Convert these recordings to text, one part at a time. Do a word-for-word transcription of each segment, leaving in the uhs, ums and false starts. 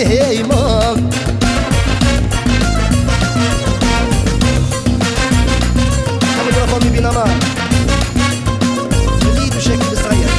هيما حمد رفامي بينا ما جديد بشكل صغير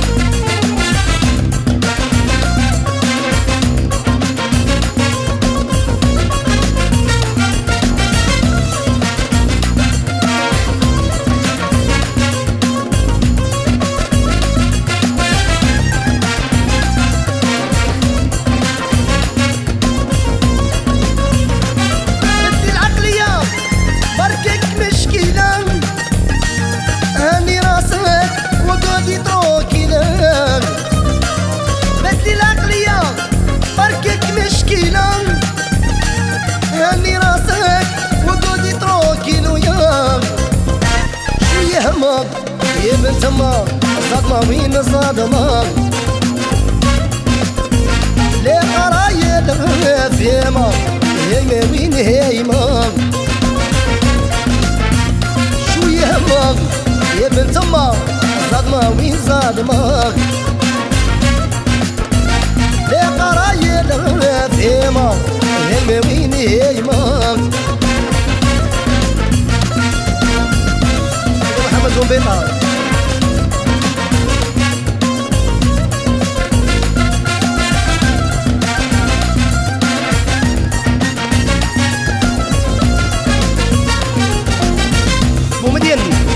يا بنت ما الصدمة وين الصدمة ليه قرايب فيما هيما وين هيما شو يهمك يا بنت ما الصدمة وين صدمة ليه قرايب فيما هيما وين هيما محمد زنبيطة بومدين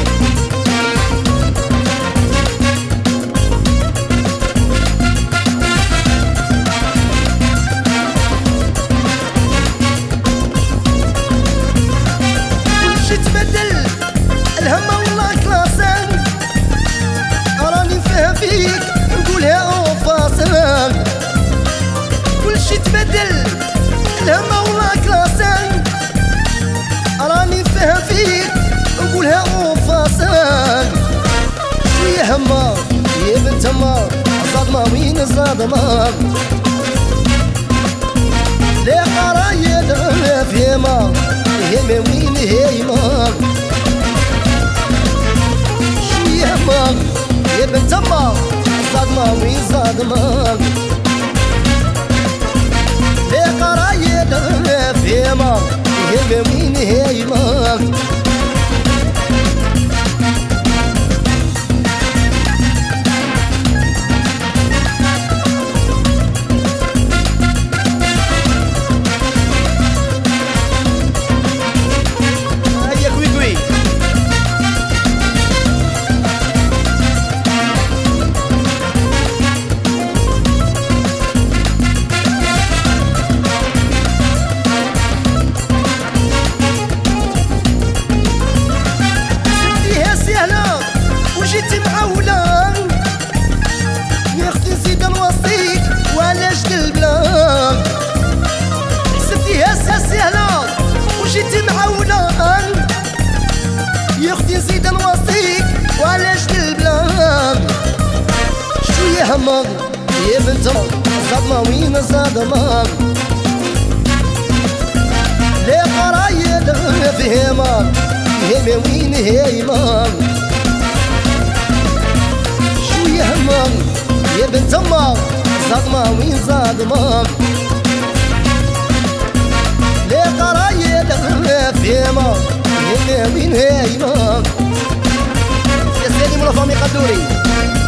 كل شي تبدل الهم والله كلاسان راني فيها فيك نقولها اوفاسان كل شي تبدل الهم والله كلاسان راني فيها فيك نقولها اوفاسان شو يهمك يا بنت ما الصدمة وين الصدمة ليه قرايب فيما هيما وين هيما يا بنت ما الصدمة وين صدمة ليه قرايب فيما هيما وين هيما جيت معولان يا اختي نزيد نوصيك وعلاش البلاد شو يهمك يا بنت الصدمة وين الصدمة ليه قرايب فهمك هيما وين هيما شو يهمك يا بنت ما الصدمة وين صدمة ليه قرايب فيما هيما وين هيما يا سيدي من فامي قدوري